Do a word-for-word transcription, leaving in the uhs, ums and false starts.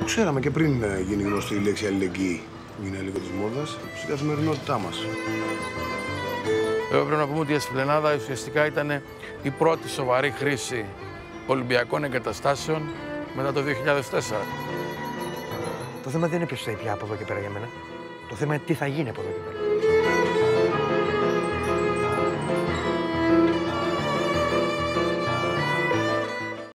ξέραμε και πριν γίνει γνωστή η λέξη αλληλεγγύη. Είναι λίγο της μόδας στην καθημερινότητά μας. Βέβαια πρέπει να πούμε ότι η Εσπλενάδα ουσιαστικά ήταν η πρώτη σοβαρή χρήση Ολυμπιακών εγκαταστάσεων μετά το δύο χιλιάδες τέσσερα. Το θέμα δεν είναι ποιος θα πια από εδώ και πέρα για μένα. Το θέμα είναι τι θα γίνει από εδώ και πέρα.